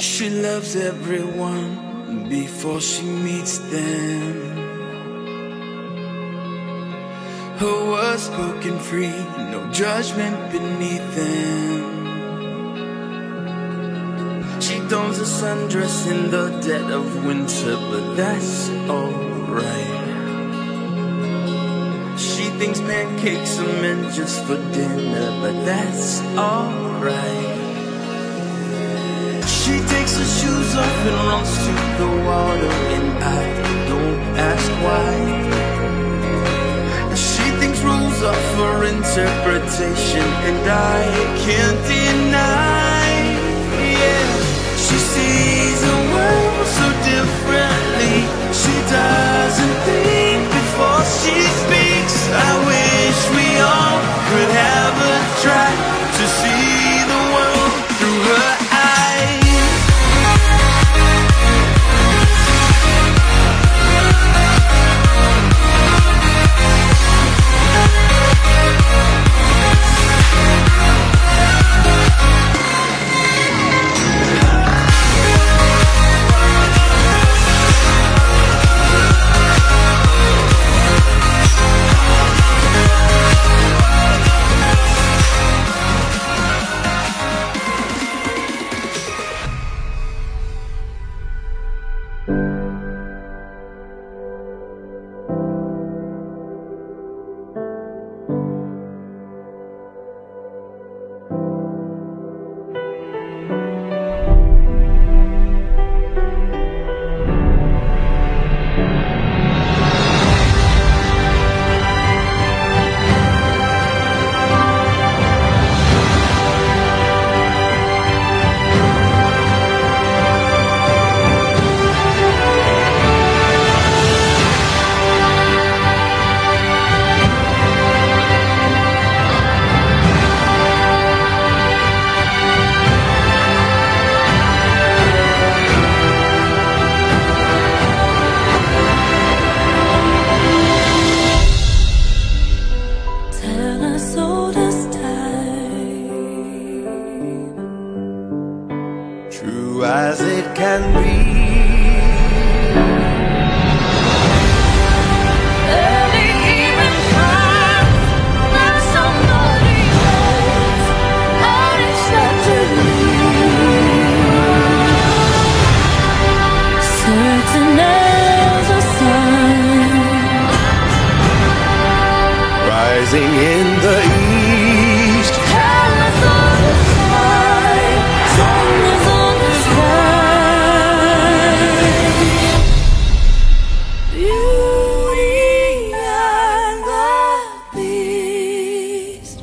She loves everyone before she meets them. Her words spoken free, no judgment beneath them. She dons a sundress in the dead of winter, but that's alright. She thinks pancakes are meant just for dinner, but that's alright. She takes her shoes off and runs to the water, and I don't ask why. She thinks rules are for interpretation, and I can't deny. Yeah, she sees the world so differently. She doesn't think before she speaks. I wish we all could have a try to see the world through her eyes. As it can be. Early evening time, not somebody else, and it's not to me. Certain as a sun, Rising in the east. careless on the sky, sun is on the Beauty and the Beast.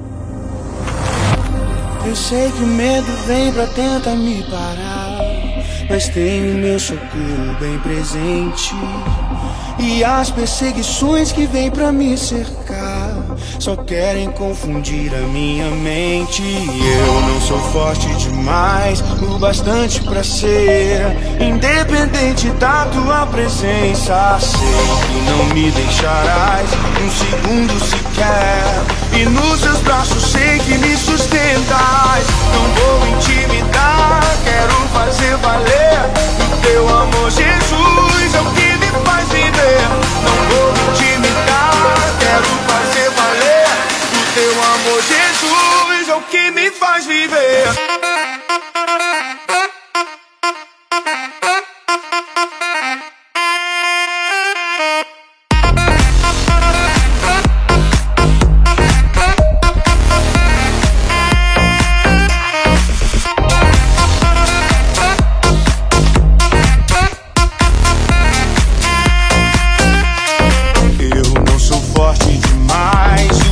Eu sei que o medo vem pra tentar me parar, mas tenho meu socorro bem presente. E as perseguições que vêm pra me cercar só querem confundir a minha mente. Eu não sou forte demais, o bastante pra ser independente da tua presença. Sei que não me deixarás um segundo sequer, e nos seus braços sei que me sustentas. Não vou intimidar, quero fazer valer. O teu amor, Jesus, é o que me faz viver. Não vou intimidar, quero fazer valer. O teu amor, Jesus, é o que me faz viver.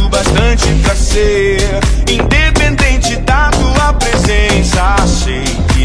Independente da tua presença, sei que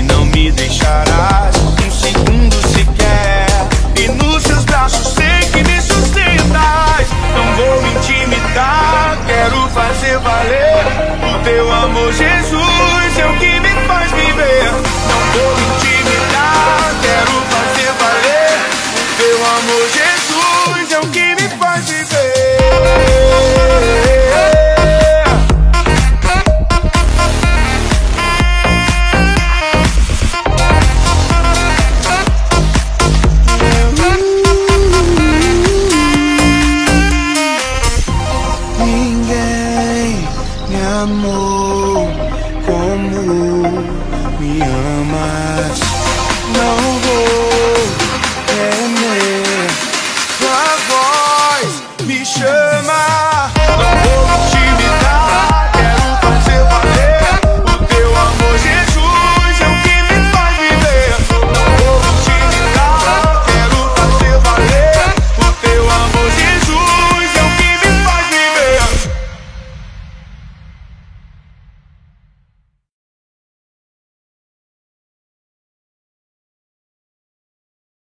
amor como me amas. Não vou temer, tua voz me chama.